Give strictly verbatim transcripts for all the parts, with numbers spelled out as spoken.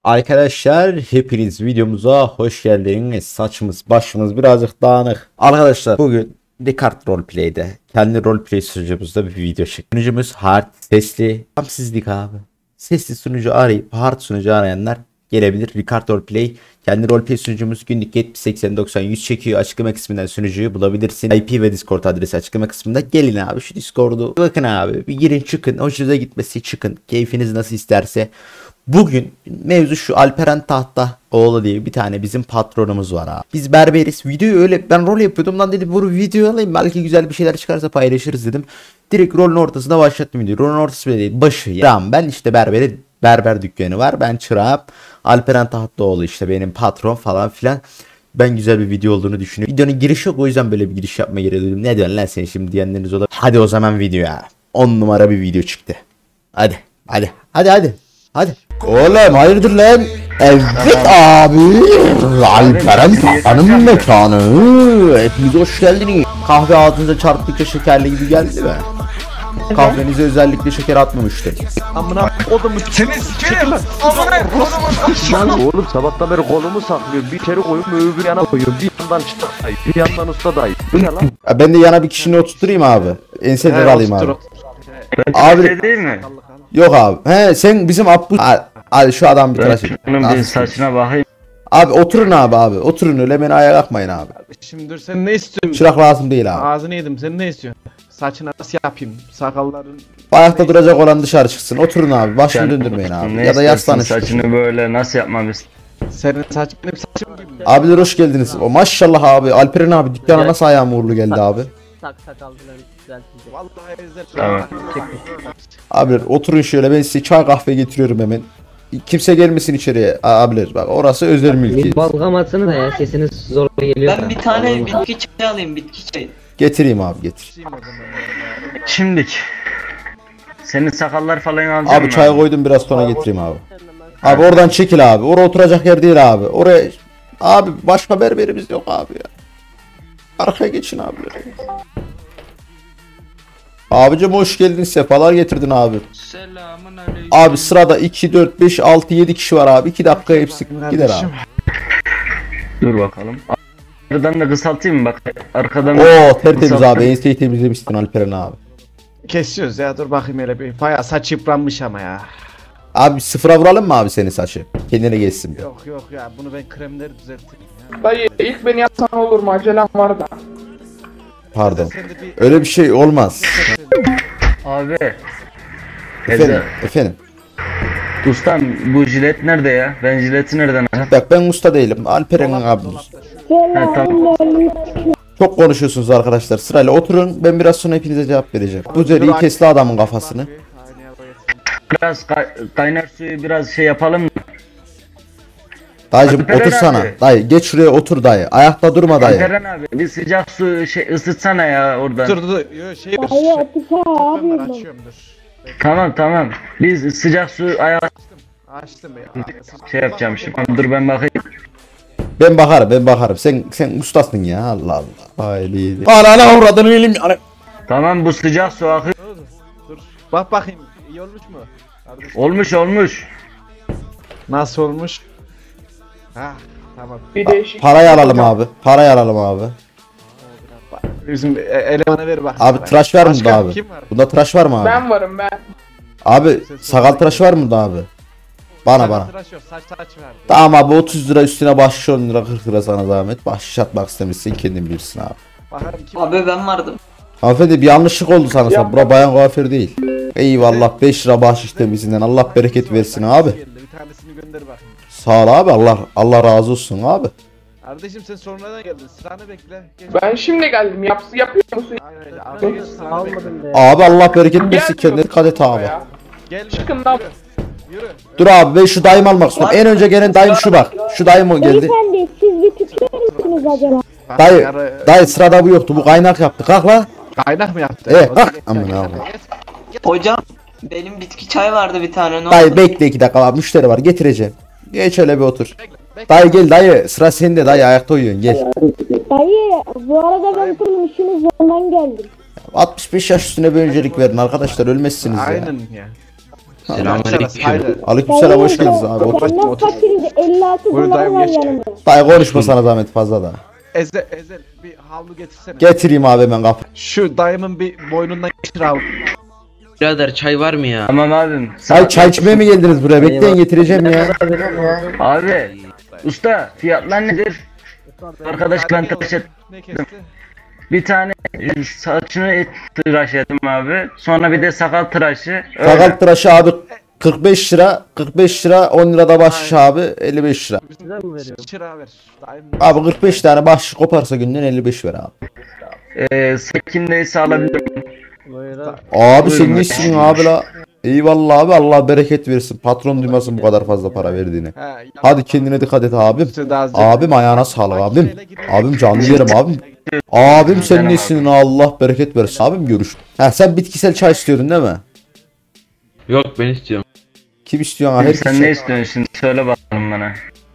Arkadaşlar hepiniz videomuza hoş geldiniz. Saçımız başımız birazcık dağınık. Arkadaşlar bugün Descartes Roleplay'de kendi roleplay sunucumuzda bir video çektik. Sunucumuz hard sesli. Tam sizlik abi. Sesli sunucu arayıp hard sunucu arayanlar gelebilir. Descartes Roleplay kendi roleplay sunucumuz günlük yetmiş seksen doksan yüz çekiyor. Açıklama kısmından sunucuyu bulabilirsin. I P ve Discord adresi açıklama kısmında. Gelin abi şu Discord'u bakın abi. Bir girin çıkın. Hoşunuza gitmesi çıkın. Keyfiniz nasıl isterse. Bugün mevzu şu, Alperen Tahtaoğlu diye bir tane bizim patronumuz var abi. Biz berberiz. Videoyu öyle ben rol yapıyordum lan, dedim bu videoyu alayım, belki güzel bir şeyler çıkarsa paylaşırız dedim. Direkt rolün ortasında başlattım videoyu. Rolün ortası bile değil, başı ya. Tamam, ben işte berberi, berber dükkanı var. Ben çırağım. Alperen Tahtaoğlu işte benim patron falan filan. Ben güzel bir video olduğunu düşünüyorum. Videonun girişi yok, o yüzden böyle bir giriş yapma gereği duydum. Ne diyorsun lan sen şimdi diyenleriniz olur. Hadi o zaman videoya. on numara bir video çıktı. Hadi hadi hadi hadi. Hadi. Oğlum hayırdır lan? Evet abi. Alperen Tahta'nın mekanı. Hepiniz hoş geldiniz. Kahve ağzınıza çarptıkça şekerli gibi geldi mi? Kahvenize özellikle şeker atmamıştır. Amına kodumu seni sikerim. Amına kodumu. Lan oğlum sabahtan beri kolumu saklıyor. Bir kere koyuyorum öbür yana koyuyorum. Bir yandan çıtak dayı, bir yandan usta dayı. Bu ne lan? Ben de yana bir kişini oturtturayım abi. Enseleri alayım abi. Abi değil mi? yok abi. He sen bizim Abbu. Hadi şu adam bir tıraş et. Şunun bir saçına bakayım. Abi oturun abi abi. Oturun, öyle beni ayağa kalkmayın abi. Şimdi dur, sen ne istiyorsun? Çırak lazım değil abi. Ağzını yedim, sen ne istiyorsun? Saçını nasıl yapayım? Sakalların... Ayakta duracak olan dışarı çıksın. Oturun abi. Başını Sen- döndürmeyin abi. Ne Ya da yaslanın. istersin, saçını böyle nasıl yapmam istiyorsun? Senin saç benim saçım gibi mi? Abiler hoş geldiniz. O maşallah abi. Alperen abi dükkana nasıl ayağım uğurlu geldi abi. Tak sakalları düzelteceğim. Vallahi ezber. Tamam. Abiler oturun şöyle, ben size çay kahve getiriyorum hemen. Kimse gelmesin içeriye abiler, bak orası özel mülki. Balgamasını da ya, sesiniz zor geliyor. Ben bir tane bitki çayı alayım, bitki çayı. Getireyim abi, getir. Şimdik. Senin sakallar falan alacağım Abi çay koydum, biraz sonra getireyim abi. Abi oradan çekil abi. Oraya oturacak yer değil abi. Oraya abi, başka berberimiz yok abi ya. Arkaya geçin abi. Abicim hoş geldin, sefalar getirdin abi. Selamun aleyküm. Abi sırada iki, dört, beş, altı, yedi kişi var abi. iki dakika hepsi gider abi. Dur bakalım. Arkadan da kısaltayım mı bak. Arkadan Oo tertemiz kısaltayım. abi. Enseyi temizlemişsin Alperen abi. Kesiyoruz ya, dur bakayım hele bir. Bayağı saç yıpranmış ama ya. Abi sıfıra vuralım mı abi senin saçı? Kendine geçsin. Yok yok ya, bunu ben kremleri düzelteyim ya. Dayı ilk beni yapsan olur mu? Acelem var da. Pardon. Sen de bir... Öyle bir şey olmaz. Abi. Efendim, Teyze. efendim. Ustam bu jilet nerede ya? Ben jileti nereden alacağım? Bak ben usta değilim. Alperen abimiz. Ha, tamam. Çok konuşuyorsunuz arkadaşlar. Sırayla oturun. Ben biraz sonra hepinize cevap vereceğim. Bu üzere iyi kesli adamın kafasını. Biraz kay- kaynar suyu biraz şey yapalım mı? Dayıcım Alperen otursana. abi. Dayı geç şuraya otur dayı. Ayakta durma dayı. Eren abi bir sıcak su şey ısıtsana ya oradan. Dur dur dur. Yo, şey dur. Ben açıyorum dur. Tamam tamam. Biz sıcak su ayağı Açtım ya. şey yapacağım şimdi. Dur ben bakayım. Ben bakarım, ben bakarım. Sen sen ustasın ya. Allah Allah. Haydi. Ana ana avradını elim. Ana. Tamam bu sıcak su akıyor. Dur. Bak bakayım, iyi olmuş mu? Kardeşim. Olmuş olmuş. Nasıl olmuş? Ha tamam. Bir değişik. Parayı alalım abi. Parayı alalım abi. Bizim e- elemana ver bak. Abi tıraş var mı Başka da abi? kim var? Bunda tıraş var mı abi? Ben varım ben. Abi sakal tıraşı var mı da abi? Bana Sakal bana. tıraş yok, saç saç ver. Tamam abi, otuz lira üstüne bahşiş, on lira kırk lira sana zahmet. Bahşiş atmak istemişsin, kendin bilirsin abi. Bakalım kim? Abi ben vardım. Hanımefendi bir yanlışlık oldu sana. Ya. Bura bayan kuaför değil. Eyvallah, beş lira bahşiş temizliğinden. Allah bereket versin abi. Geldi, bir tanesini gönder bakayım. Sağ ol abi, Allah Allah razı olsun abi. Kardeşim sen sonradan geldin. Sıranı bekle. Geç. Ben şimdi geldim. Yaps yapıyor musun? Aynen öyle. Abi geç, sıranı bekle. Abi Allah bereket versin, Gel kendine dikkat et abi. ya. Gel. Çıkın lan. Yürü. Yürü. Dur abi, ben şu dayımı almak istiyorum. En önce gelen dayım şu bak. Şu dayım o geldi. Beyefendi siz bir tütüyor musunuz acaba? Bak, Dayı, yarı- dayı sırada bu yoktu. Bu kaynak yaptı. Kalk la. Kaynak mı yaptı? Evet, O kalk. zaman- Aman abi. Hocam benim bitki çay vardı bir tane, ne Dayı oldu? bekle iki dakika abi. Müşteri var, getireceğim. Geç öyle bir otur. Dayı gel dayı. Sıra sende dayı, ayakta uyuyorsun gel. Dayı bu arada ben senin işiniz zorundan geldim. altmış beş yaş üstüne bir öncelik verin arkadaşlar, ölmezsiniz ya. Aynen ya. Selamünaleyküm. Aleykümselam, hoş geldiniz abi. Otur. Senden fakiriz elli altı Buyur dolar dayım, var geç. yanımda. Dayı konuşma sana zahmet fazla da. Ezel, Ezel bir havlu getirsene. Getireyim abi hemen kapı. Şu dayımın bir boynundan geçir havlu. Birader çay var mı ya? Tamam abim. Ay çay içmeye mi geldiniz buraya? Bekleyin getireceğim ya. Abi. Usta fiyatlar nedir? Arkadaş ben tıraş et. Ne kesti? Bir tane e, saçını et tıraş ettim abi. Sonra bir de sakal tıraşı. Öyle. Sakal tıraşı abi kırk beş lira. kırk beş lira, on lira da bahşiş abi. elli beş lira. Güzel mi veriyorum? Çırağı ver. Dayım. Abi kırk beş tane bahşiş koparsa günden elli beş ver abi. Ee, sakin neyse alabilirim. Buyurun. Abi sen Buyurun. nesin abi la? Eyvallah abi, Allah bereket versin. Patron duymasın bu kadar fazla para verdiğini. He, ya- Hadi kendine dikkat et abim. Üstü daha zevkli. Abim ayağına sağlık abim. Abim canlı yerim abim. Abim sen Canım nesin, Allah bereket versin. Abim görüş. Ha sen bitkisel çay istiyordun değil mi? Yok ben istiyorum. Kim istiyor ha? Herkes Sen ne istiyorsun şimdi söyle bakalım bana.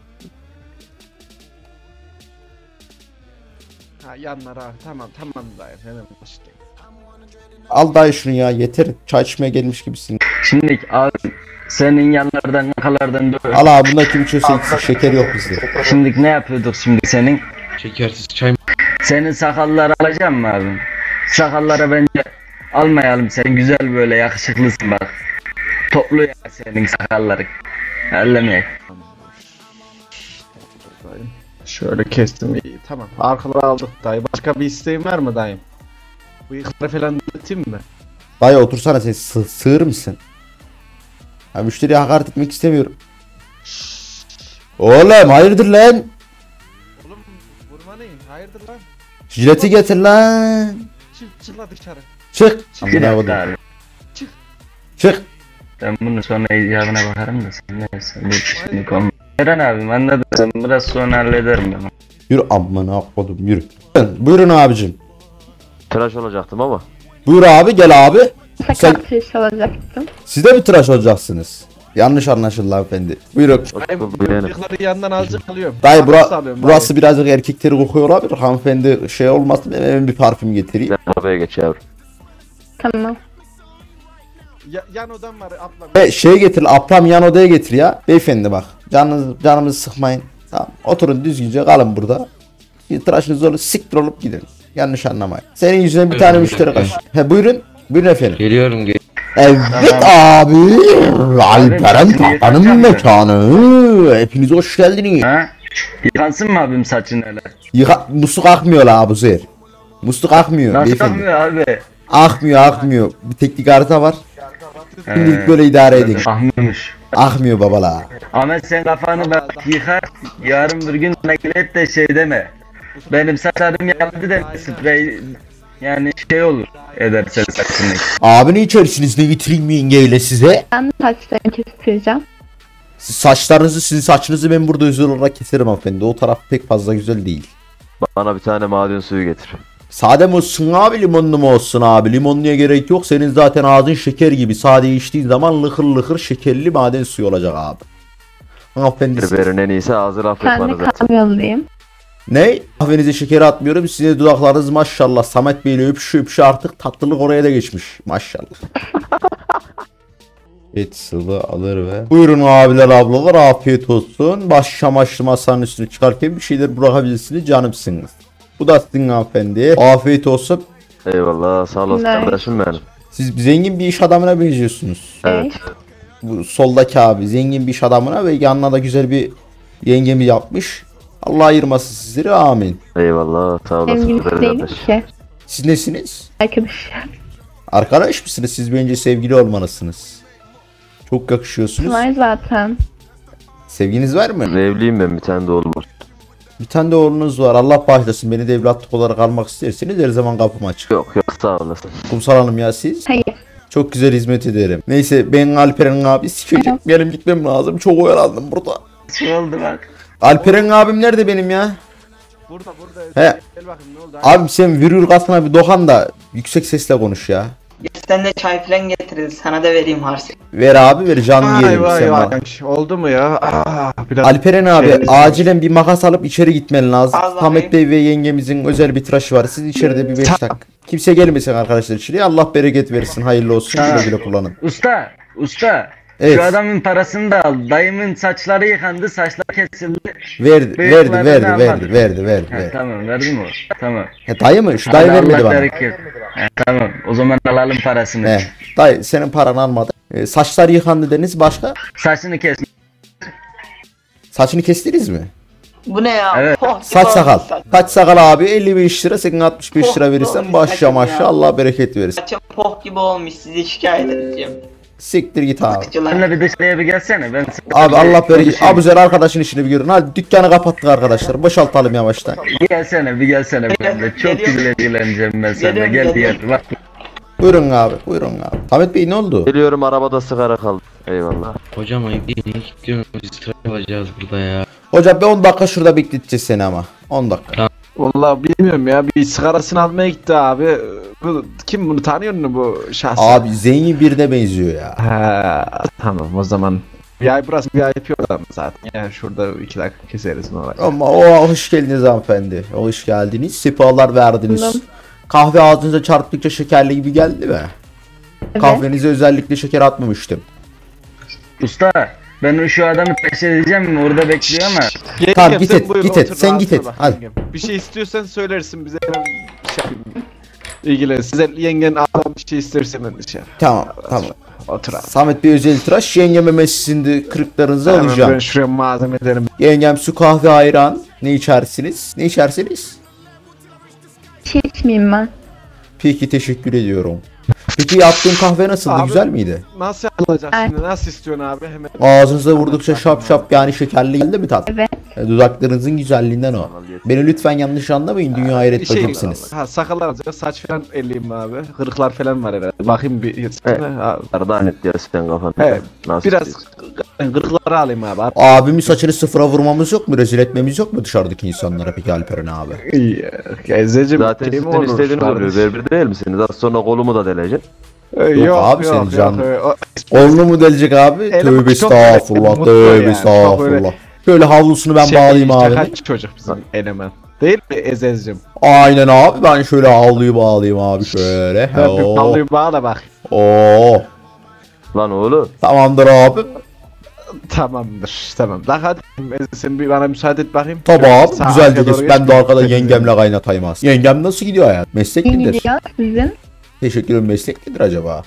Ha yanlar abi. Tamam tamam dayım. Hemen başlayayım. Al dayı şunu ya, yeter. Çay içmeye gelmiş gibisin. Şimdi abi senin yanlardan yakalardan dö- Al abi, bunda kim içiyorsa içsin, şeker yok bizde. Şimdi ne yapıyorduk şimdi senin? Şekersiz çay mı? Senin sakalları alacağım mı abim? Sakallara bence almayalım, sen güzel böyle yakışıklısın bak. Toplu ya senin sakalları. Ellemeyek. Dayım. Şöyle kestim iyi. Tamam. Arkaları aldık dayı. Başka bir isteğin var mı dayım? Bıyıkları falan düzelteyim mi? Dayı otursana, sen sı- sığır mısın? Ha, müşteriye hakaret etmek istemiyorum. Oğlum hayırdır lan? Oğlum vurma neyin? Hayırdır lan? Jileti getir lan. Çık çıkla dışarı. Çık. Bir Amına dakika koydum. abi. Çık. Ben bunu sonra icabına bakarım da sen neyse. Bu şimdi konu. Eren abim anladım, sen biraz sonra hallederim ben. Yürü amına koydum, yürü. Buyurun abicim. Tıraş olacaktım ama. Buyur abi, gel abi. Sen, Sakal tıraş olacaktım. siz de mi tıraş olacaksınız? Yanlış anlaşıldı hanımefendi. Buyurun. Dayım Bu yani. bıyıkları yandan azıcık alıyorum. Dayı bura, Nasıl alıyorum burası dayı? birazcık erkekleri kokuyor olabilir. Hanımefendi şey olmasın, ben hemen bir parfüm getireyim. Sen arabaya geç yavrum. Tamam. Ya, yan odam var ablam. E, şey getir, ablam yan odaya getir ya. Beyefendi bak, canınız, canımızı sıkmayın. Tamam, oturun düzgünce kalın burada. Tıraşınız olur, siktir olup gidin. Yanlış anlamayın. Senin yüzünden bir tane müşteri kaç. He buyurun. Buyurun efendim. Geliyorum gel. Evet abi. Alperen şimdi Tatan'ın yıkayacağım mekanı. Hepiniz hoş geldiniz. Ha? Yıkansın mı abim saçın öyle? Yıka, musluk akmıyor la bu sefer. Musluk akmıyor Nasıl beyefendi. yapmıyor abi? Akmıyor akmıyor. Bir teknik harita var. Şimdilik böyle idare edin. Ahmıyormuş. Akmıyor baba la. Ahmet sen kafanı bak yıka. Yarın bir gün naklet de şey deme. Benim saçlarım yandı de sprey yani şey olur edersen saçını. Abi ne içersiniz, ne getireyim mi yengeyle size? Ben saçlarımı kestireceğim. Siz saçlarınızı, sizin saçınızı ben burada özel olarak keserim hanımefendi. O taraf pek fazla güzel değil. Bana bir tane maden suyu getir. Sade mi olsun abi, limonlu mu olsun abi? Limonluya gerek yok. Senin zaten ağzın şeker gibi. Sade içtiğin zaman lıkır lıkır şekerli maden suyu olacak abi. Hanımefendi siz- Berberin en iyisi ağzı laf Ben etmanı de zaten. kamyonluyum. Ne? Kahvenize şeker atmıyorum. Size dudaklarınız maşallah. Samet Bey'le öpüşü öpüşü artık tatlılık oraya da geçmiş. Maşallah. Et sıvı alır ve buyurun abiler ablalar, afiyet olsun. Baş çamaşır masanın üstüne çıkarken bir şeyler bırakabilirsiniz, canımsınız. Bu da sizin hanımefendi. Afiyet olsun. Eyvallah, sağ olasın Nice. kardeşim benim. Siz zengin bir iş adamına benziyorsunuz. Evet. Bu soldaki abi zengin bir iş adamına ve yanına da güzel bir yengemi yapmış. Allah ayırmasın sizleri, amin. Eyvallah, sağ olasın Sevgilisi güzel değilim kardeş. ki. Siz nesiniz? Arkadaş. Arkadaş mısınız? Siz bence sevgili olmalısınız. Çok yakışıyorsunuz. Var zaten. Sevginiz var mı? Evliyim ben, bir tane de oğlum var. Bir tane de oğlunuz var. Allah bağışlasın. Beni de evlatlık olarak almak isterseniz her zaman kapım açık. Yok yok, sağ olasın. Kumsal Hanım ya siz? Hayır. Çok güzel hizmet ederim. Neyse ben Alperen abi sikeceğim. Benim gitmem lazım. Çok oyalandım burada. Şu oldu bak. Alperen abim nerede benim ya? Burada burada. He. Gel bakayım ne oldu? Abim sen virgül kasına bir dokan da yüksek sesle konuş ya. Sen de çay falan getiririz. Sana da vereyim harçlık. Ver abi ver, canlı Vay yerim vay sen vay. bana. Oldu mu ya? Aa, biraz Alperen abi Şey- acilen bir makas alıp içeri gitmen lazım. Al bakayım. Samet Bey ve yengemizin özel bir tıraşı var. Siz içeride bir beş dakika. Kimse gelmesin arkadaşlar içeriye. Allah bereket versin. Hayırlı olsun. Güle güle kullanın. Usta, usta. Evet. Şu adamın parasını da al. Dayımın saçları yıkandı, saçlar kesildi. Verdi, verdi, Bıyıklarını verdi, almadı. verdi, verdi, verdi, Ha, verdi. tamam, verdin mi? Tamam. He, dayı mı? Şu dayı Hadi vermedi Allah bana. bereket. Ha, tamam. O zaman alalım parasını. He, dayı senin paranı almadı. E, saçlar yıkandı deniz başka? Saçını kes. Saçını kestiniz mi? Bu ne ya? Evet. Poh gibi Saç sakal. olmuş saç. Saç sakal abi elli beş lira, senin altmış beş lira Oh, verirsen oh, başla saçım maşa ya. Allah bereket verirsin. Saçım poh gibi olmuş, sizi şikayet edeceğim. Siktir git abi. Sıkıcılar. Benimle bir dışarıya bir gelsene. Ben sana Abi bir Allah bereket. konuşayım. Abuzer arkadaşın işini bir görün. Hadi dükkanı kapattık arkadaşlar. Boşaltalım yavaştan. Bir gelsene, bir gelsene benimle. Çok Geliyorum. güzel ilgileneceğim ben seninle. Geliyorum, Gel geliyorum. diğer. Bak. Buyurun abi, buyurun abi. Ahmet Bey ne oldu? Geliyorum, arabada sigara kaldı. Eyvallah. Hocam ayıp değil. Niye gidiyorsunuz? Biz tıraş yapacağız burada ya. Hocam bir on dakika şurada bekleteceğiz seni ama. on dakika. Vallahi bilmiyorum ya, bir sigarasını almaya gitti abi. Bu, kim bunu tanıyor mu bu şahsı? Abi zengin birine benziyor ya. Ha, tamam o zaman. Ya burası bir I P adam zaten. Yani şurada iki dakika keseriz ne olacak. Ama o hoş geldiniz hanımefendi. Hoş geldiniz. Sipalar verdiniz. Tamam. Kahve ağzınıza çarptıkça şekerli gibi geldi mi? Evet. Kahvenize özellikle şeker atmamıştım. Usta, ben şu adamı peş edeceğim. Orada bekliyor ama. Yengem, Tamam, git sen et, buyur, git et, otur, sen git rahatına et, bak hadi. yengem. Bir şey istiyorsan söylersin bize. Ben bir şey yapayım. İlgilen. Size yengen adam bir şey istersen ben dışarı. Tamam, tamam. Otur abi. Samet Bey özel tıraş. Yengeme mesisinde kırıklarınızı Hemen alacağım. ben şuraya malzemelerimi. Yengem su, kahve, ayran. Ne içersiniz? Ne içersiniz? Bir şey içmeyeyim ben. Peki, teşekkür ediyorum. Peki yaptığın kahve nasıldı? Abi- Güzel miydi? Nasıl alacak Evet. şimdi? Nasıl istiyorsun abi? Hemen. Ağzınıza vurdukça şap şap yani şekerli geldi mi tat? Evet. E, Dudaklarınızın güzelliğinden o. Beni lütfen yanlış anlamayın. Dünya hayret Şey, bacımsınız. ha, sakallar alacak, saç falan elleyeyim abi. Kırıklar falan var herhalde. Bakayım bir. Evet. Ha, Arada net ya sen kafanı. Evet. Nasıl biraz istiyorsun? kırıkları alayım abi. Abimin saçını sıfıra vurmamız yok mu? Rezil etmemiz yok mu dışarıdaki insanlara peki Alperen abi? İyi. Gezeceğim. Zaten sizin istediğiniz oluyor. Berber değil misiniz? Az sonra kolumu da deleceksin. Yok abi, senin canın. yok. Oğlunu mu delecek abi? Elim Tövbe çok estağfurullah, mutlu tövbe yani, çok estağfurullah. böyle- Şöyle havlusunu ben Şey, bağlayayım işte abi. kaç çocuk bizim eleman. Değil mi Ezez'cim? Aynen abi, ben şöyle havluyu bağlayayım abi şöyle. Ben bir Oo. havluyu bağla bak. Oo. Lan oğlum. Tamamdır abi. Tamamdır. Tamam. Daha hadi Ezez, sen bir bana müsaade et bakayım. Tabii Şöyle abi, sağ güzelce arkaya kes. doğru Ben geç. de arkada Hadi yengemle kaynatayım az. Yengem nasıl gidiyor hayat? Meslek İyi nedir? gidiyor sizin. Teşekkür ederim, meslek nedir acaba?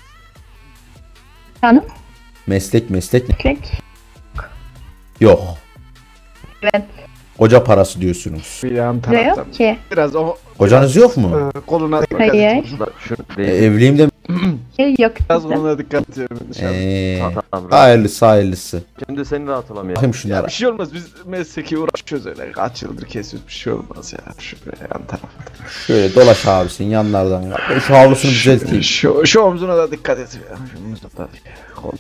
Canım. Meslek meslek ne? Tek. Yok. Evet. Koca parası diyorsunuz. Bir yan Ne taraftan. yok ki? Biraz o Kocanız yok mu? e, koluna Hayır. Lan şu E, değil. evliyim de. Şey yok Biraz sizin. koluna dikkat ediyorum. Eee. Tamam, tamam. Hayırlısı hayırlısı. Şimdi seni rahat olamıyor. Bakayım şunlara. Bir şey olmaz, biz mesleki uğraşıyoruz öyle. Kaç yıldır kesiyoruz, bir şey olmaz ya. Şu böyle yan tarafta. Şöyle dolaş abisin yanlardan. Ben şu havlusunu düzelteyim. Şu, şu omzuna da dikkat et. ya. Şu omzuna da koluna.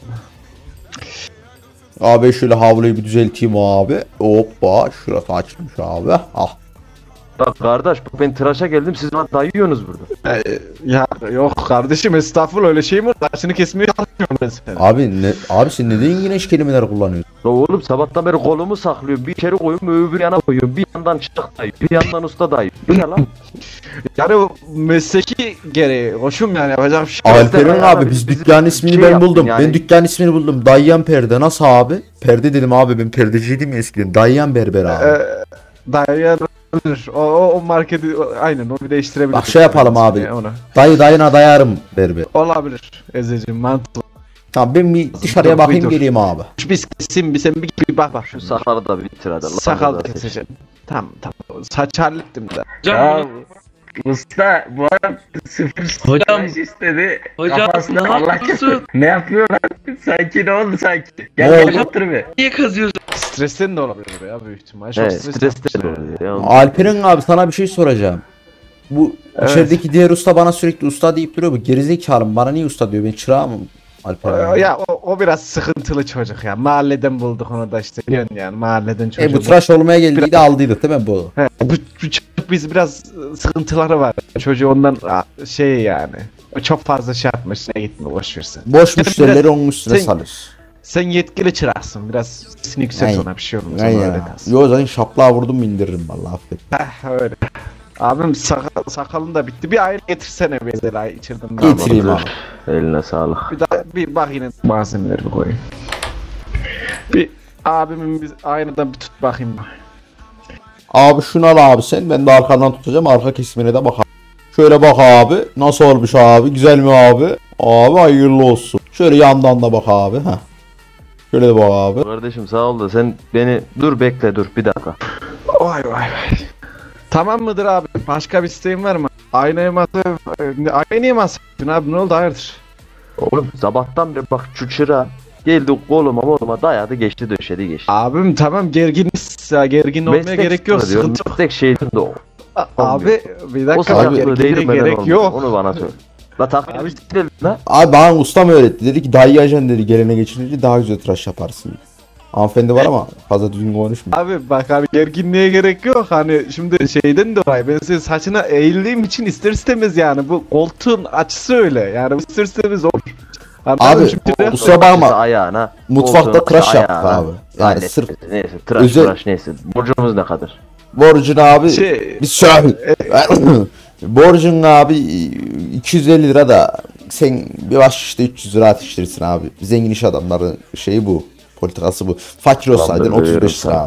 Abi şöyle havluyu bir düzelteyim abi. Hoppa, şurası açılmış abi. Ah. Bak kardeş, bak ben tıraşa geldim, siz bana dayıyorsunuz burada. Ee, ya yok kardeşim, estağfurullah, öyle şey mi olur? Saçını kesmeye çalışıyorum ben seni. Abi ne abi sen neden yine kelimeler kullanıyorsun? La oğlum sabahtan beri kolumu saklıyorum. Bir içeri koyuyorum, öbür yana koyuyorum. Bir yandan çıtık dayı, bir yandan usta dayı. Bu ne lan? Yani o mesleki gereği, hoşum yani, yapacağım şey. yok. Alperen yani abi biz- biz biz dükkan ismini şey ben yaptın buldum. yani. Ben dükkan ismini buldum. Dayyan Perde. Nasıl abi? Perde dedim abi, ben perdeciydim ya eskiden. Dayyan Berber abi. Ee, dayanır. O, o, o marketi o- aynen onu bir değiştirebiliriz. Bak şey yapalım abi. Yani ona. Dayı dayına dayarım berber. Olabilir Ezeciğim, mantıklı. Tamam ben bir dışarıya Dur, bakayım bir dur. geleyim abi. Şu biz kesin bir sen bir, bir bak bak. Şu sakalı da bitir hadi. Allah Sakal razı olsun. keseceğim. Tamam tamam. Saç hallettim de. Ya usta bu adam sıfır Hocam. staj istedi. Hocam, Kafasına ne Allah yapıyorsun? kahretsin. Ne yapıyor lan? Sanki ne oldu sanki? Ne Gel oldu? gel otur bir. Niye kazıyorsun? Stresten de olabilir ya büyük ihtimal. Çok Evet, stres stres de yapmış oluyor ya. Alperen abi sana bir şey soracağım. Bu Evet. içerideki diğer usta bana sürekli usta deyip duruyor. Bu gerizekalı mı? Bana niye usta diyor? Ben çırağım Alperen ya. abi. Ya o, o biraz sıkıntılı çocuk ya. Mahalleden bulduk onu da işte. Biliyorsun yani mahalleden çocuk. E bu tıraş olmaya geldiydi aldıydık değil mi bu? He, bu, bu çocuk biz biraz ıı, sıkıntıları var. Çocuğu ondan a, şey yani. Çok fazla şey yapmış. Ne gitme boş versen. Boş Sen müşterileri biraz- onun üstüne sen- salır. Sen yetkili çıraksın. Biraz sesini yükselt Aynen. ona, bir şey olmaz. Aynen Ona öyle ya. kalsın. Yo zaten şaplığa vurdum mu indiririm vallahi affet. Heh, öyle. Abim sakal, sakalın da bitti. Bir ayrı getirsene mesela içirdim. Getireyim abi. Eline sağlık. Bir daha bir bak yine malzemeleri koyayım. Bir abimin bir aynadan bir tut bakayım. Abi şunu al abi sen. Ben de arkadan tutacağım. Arka kesimine de bak abi. Şöyle bak abi. Nasıl olmuş abi? Güzel mi abi? Abi hayırlı olsun. Şöyle yandan da bak abi. Heh. Şöyle de bak abi. Kardeşim sağ ol da sen beni dur bekle dur bir dakika. Vay vay vay. Tamam mıdır abi? Başka bir isteğin var mı? Aynaya masa... Aynaya masa... Abi ne oldu hayırdır? Oğlum sabahtan beri bak şu çıra geldi koluma moluma dayadı geçti döşedi geçti. Abim tamam gerginiz ya gergin olmaya Meslek gerek yok sırrı diyorum, sıkıntı yok. Meslek şeyden de o. A- Abi bir O dakika sıcaklığı gerginliğe değdirmeden gerek olmuyor. yok. Onu bana söyle. La takdir değil la. Abi bana ustam öğretti. Dedi ki dayayacaksın dedi. Gelene geçirince daha güzel tıraş yaparsın. Hanımefendi var ama fazla düzgün konuşmuyor. Abi bak abi gerginliğe gerek yok hani şimdi şeyden dolayı ben senin saçına eğildiğim için ister istemez yani bu koltuğun açısı öyle yani ister istemez olur. Abi şimdi kusura bakma. Ayağına. Mutfakta koltuğun tıraş yaptık ayağına. abi. Yani Hallet sırf bizi, neyse tıraş özel- tıraş neyse. Borcumuz ne kadar? borcun abi şey biz şöyle borcun abi iki yüz elli lira da sen bir baş işte üç yüz lira atıştırırsın abi. Zengin iş adamları şeyi bu. Politikası bu. Fakir olsaydın Tamam, otuz beş lira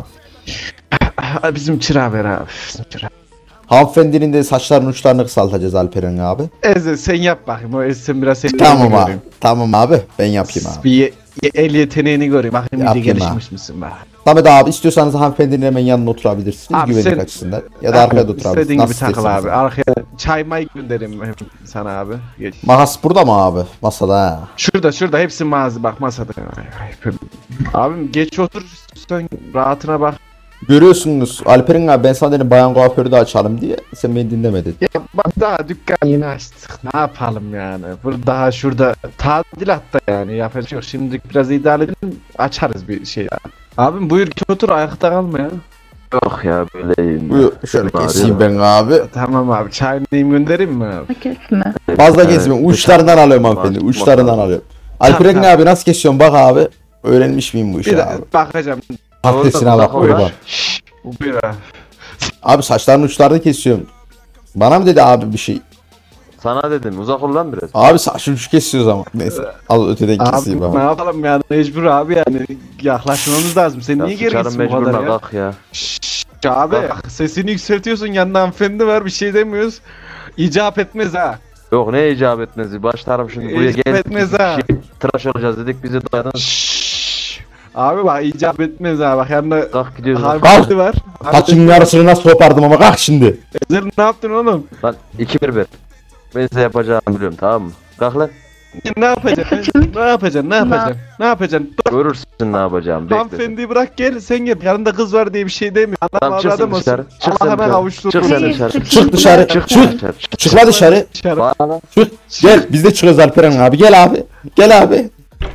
abi. bizim çırağı ver abi bizim çırağı. Hanımefendinin de saçlarının uçlarını kısaltacağız Alperen abi. Eze sen yap bakayım o sen biraz sen Tamam abi. Tamam abi. Ben yapayım abi. Bir ye- ye- el yeteneğini göreyim bakayım iyice Yapayım gelişmiş misin bak. Samet abi istiyorsanız hanımefendinin hemen yanına oturabilirsiniz Abi güvenlik sen- açısından. Ya da arkaya da oturabilirsiniz. İstediğin gibi Nasıl takıl isterseniz. abi. Arkaya çay may göndereyim hem sana abi. Geç. Makas burada mı abi? Masada ha. Şurada şurada hepsi mağaza bak masada. Ay, ay, abim geç otur sen rahatına bak. Görüyorsunuz Alperen abi ben sana dedim bayan kuaförü de açalım diye. Sen beni dinlemedin. Ya bak daha dükkan yeni açtık. Ne yapalım yani? Burada daha şurada tadilatta yani yapacak yok. Şimdi biraz idare edelim açarız bir şey ya. Abim buyur geç otur ayakta kalma ya. Yok ya böyle. Buyur şöyle Ağrıyor. keseyim ben abi. Tamam abi çayını göndereyim mi abi? Kesme. Fazla Evet, kesmeyeyim. Uçlarından alıyorum hanımefendi. Tamam, Uçlarından tamam. alıyorum. Alperen Tamam. abi nasıl kesiyorsun bak abi. Öğrenmiş miyim bu Bir işi de abi. bakacağım. Patatesine bak Uzak buyur ol. bak. Buyur abi. Abi saçlarının uçlarını kesiyorum. Bana mı dedi abi bir şey? Sana dedim uzak ol lan biraz. Abi saçını uç kesiyoruz ama. Neyse al öteden keseyim Abi abi. ne yapalım yani mecbur abi yani yaklaşmamız lazım. Sen Ya niye sıçarım gerginsin bu mecburuna kadar ya? kalk ya. Şşş abi sesini yükseltiyorsun yanında hanımefendi var bir şey demiyoruz. İcap etmez ha. Yok ne icap etmezi. Başlarım şimdi buraya İcap geldik. etmez bir ha. şey, tıraş olacağız dedik bizi dayadınız. Şşş. Abi bak icap etmez ha bak yanında Kalk gidiyoruz. hanımefendi var. Saçının yarısını nasıl kopardım ama kalk şimdi. Ezel ne yaptın oğlum? Lan iki bir bir. Ben size yapacağımı biliyorum tamam mı? Kalk lan. Ne yapacaksın? ne yapacaksın? Ne yapacaksın? Ne yapacaksın? Dur, Görürsün ne yapacağım. Bekle. hanımefendiyi bırak gel sen gel. Yanında kız var diye bir şey demiyor. Anam Tamam çık sen avradım dışarı. olsun. Çık sen Allah'ına dışarı. kavuştur. Çık sen Hayır, dışarı. çık- Çık dışarı. Çık Çık. dışarı. Çık. Çıkma dışarı. Dışarı. Bana. Çık. Gel biz de çıkıyoruz Alperen abi. Gel abi. Gel abi.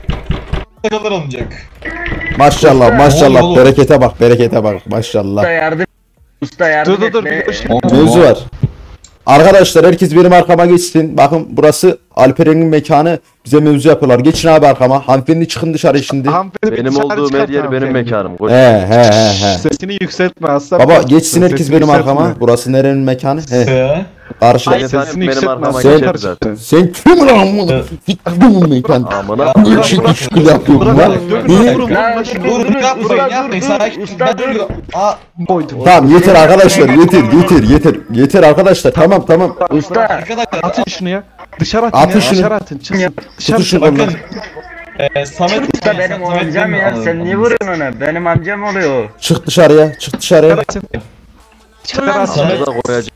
Ne kadar alınacak? Maşallah maşallah oğlum? berekete bak berekete bak maşallah. Usta yardım. Usta yardım Dur dur dur. etme. bir şey- Mevzu var. Arkadaşlar herkes benim arkama geçsin. Bakın burası Alperen'in mekanı. Bize mevzu yapıyorlar. Geçin abi arkama. Hanımefendi çıkın dışarı şimdi. Hanımefendi bir Benim dışarı olduğum çıkart her yer benim hanımefendi. mekanım. Koş. He he he he. Sesini yükseltme aslan. Baba geçsin herkes Sesini benim yükseltme. arkama. Burası nerenin mekanı? He. Ee, Karşıda. Ay, Sesini benim yükseltme. arkama aslan. geçer zaten. Sen kim lan bunu? Fikrim mekan. Amına Niye koyayım. şey düşkül yapıyorum lan? Bırak, Niye? dur, Lan dur, dur, Dur dur, dur yapmayın usta, yapmayın dur, sana dur, usta dur. Aa, Koydum. Tamam yeter arkadaşlar yeter yeter yeter. Yeter arkadaşlar tamam tamam. Usta. arkadaşlar Atın şunu ya. Dışarı atın Atın ya. şunu. Dışarı atın. Çıksın. Dışarı Tutun şunu atın. lan. bakın. Ee, Samet Usta benim Samet amcam ya. Bey'in Sen niye anladınız. vuruyorsun ona? Benim amcam oluyor. Çık dışarıya çık dışarıya. Dışarı atın. Dışarı atın. Samet- Amına koyacağım.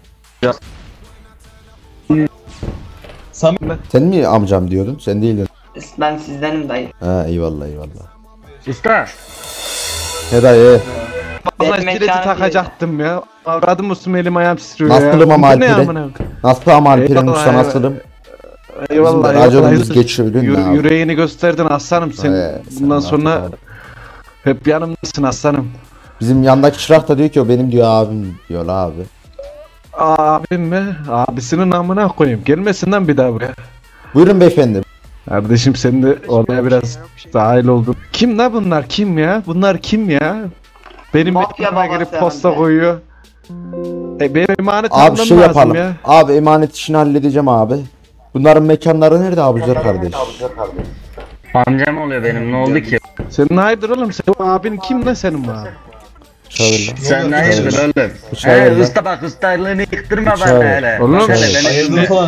Samet Sen mi amcam diyordun? Sen değildin. Ben sizdenim dayı. Ha eyvallah eyvallah. Usta. He dayı. Vallahi Benim jileti mekanım takacaktım ya. Avradım olsun elim ayağım titriyor ya. Nasılım ama Bu ne Alperen? amına? Nasıl ama Alperen Eyvallah, usta eyvallah. nasılım? Eyvallah. Bizim raconumuz eyvallah. geçiyor, değil mi Yürü- abi? Yüreğini gösterdin aslanım sen. He, sen Bundan artık sonra abi. hep yanımdasın aslanım. Bizim yandaki çırak da diyor ki o benim diyor abim diyor la abi. Abim mi? Abisinin namına koyayım. Gelmesin lan bir daha buraya. Buyurun beyefendi. Kardeşim sen de oraya biraz dahil oldun. Kim la bunlar? Kim ya? Bunlar kim ya? Benim Mafya mekanıma gelip babası posta herhalde. koyuyor. E benim emanet Abi almam şey lazım yapalım. ya. Abi emanet işini halledeceğim abi. Bunların mekanları nerede Abuzer kardeş? Amcam oluyor benim, ne oldu ki? Senin hayırdır oğlum? Senin abin kim lan senin abi? Çağırın. Sen hayırdır oğlum? Bıçağı He ver lan. usta bak ustalığını yıktırma Bıçağı bana ver. hele. Oğlum, Bak hele bıçağı beni Hayırlı falan.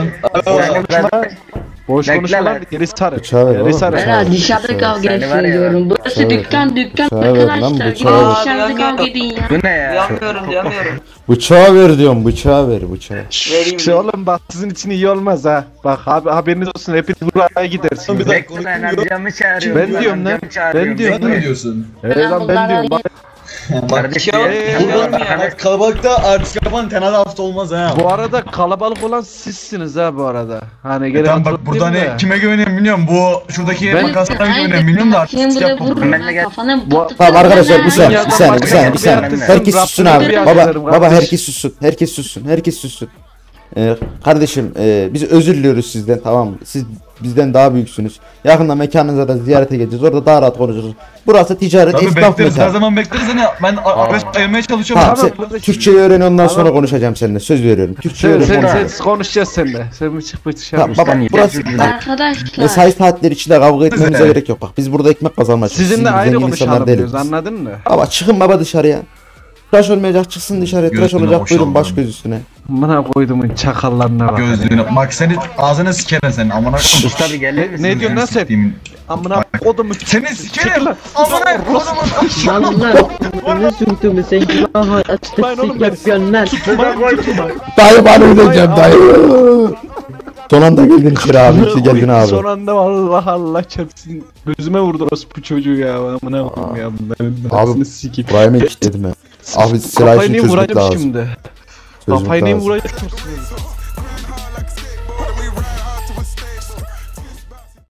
Boş Bekle konuşma lan. lan, geri sarı. Bıçağı ver Geri oğlum. sarı. Bıçağı ver. Dışarıda kavga Seni var ya. ediyorum. Burası Bıçağı ver. dükkan dükkan Bıçağı ver lan, arkadaşlar. bıçağı Gidin ver. dışarıda Aa, kavga edin ya. Bu ne ya? Yanmıyorum yanmıyorum. Bıçağı ver diyorum bıçağı ver bıçağı. Vereyim. Şey oğlum bak sizin için iyi olmaz ha. Bak abi haberiniz olsun hepiniz buraya gidersiniz. Bir dakika, Bekle ben onu kim amcamı çağırıyorum. Ben diyorum lan, amcamı çağırıyorum. ben diyorum Sen Bekle. ne diyorsun? Evet lan ben diyorum bak. Kardeşim. Şey yok, Ee, şey olmuyor. Bak kalabalıkta artist yapan tenal hafta olmaz ha. Bu arada kalabalık olan sizsiniz ha bu arada. Hani E gelen tamam bak burada değil hani mi? kime güveneyim bilmiyorum. Bu şuradaki Ben- makaslara güveneyim bilmiyorum da Senin artist buraya yapma. vururum Benle ben gel. kafana Bu- patlatırım Tamam arkadaşlar ben bir ha. saniye bir saniye bir saniye bir saniye. Başka Herkes bir sussun yaptım, abi. bir Baba yaptım, baba kardeş. herkes sussun. Herkes sussun. Herkes sussun. Ee, kardeşim e, biz özür diliyoruz sizden, tamam mı? Siz bizden daha büyüksünüz. Yakında mekanınıza da ziyarete geleceğiz. Orada daha rahat konuşuruz. Burası ticaret, Tabii esnaf bekleriz her mekanı. zaman bekleriz hani ben araç ayırmaya çalışıyorum. Tamam, Tamam. sen kardeşim. Türkçeyi öğren, ondan sonra Tamam. konuşacağım seninle. Söz veriyorum. Türkçe Sen, öğren. sen, konuşacağız. sen konuşacağız seninle. Sen bir çık bir dışarı. Tamam baba Sen burası Arkadaşlar. mesai saatleri içinde kavga etmemize Güzel. gerek yok. Bak biz burada ekmek kazanmak için. Sizinle Sizin ayrı zengin insanlar konuşalım değiliz diyoruz biz. anladın mı? Baba çıkın baba dışarıya. Tıraş olmayacak çıksın dışarıya. Tıraş Gözüne olacak boşalma. buyurun baş göz üstüne. Bana koyduğumun çakallarına bak. Gözlüğüne. Bak seni ağzını sikerim senin amına koyayım. Usta bir gelir misin? Ne diyorsun lan sen? Siktiğimin- Amına kodumu Seni sikerim. Amına koyayım. Lan lan. Ne sürtümü sen gibi aha açtık Lan oğlum sik ben- yapıyorsun lan. Dayı bana ödeyeceğim dayı. Son anda geldin içeri abi. İyi ki geldin abi. Son anda Allah Allah çarpsın. Gözüme vurdu bu çocuğu ya. Amına koyayım ya. Bunların Abi, arasını sikeyim. Buraya mı kilitledim ya? Abi silah Kafayı işini niye çözmek vuracağım lazım. şimdi? Çözmek Kafayı niye lazım. vuracağım?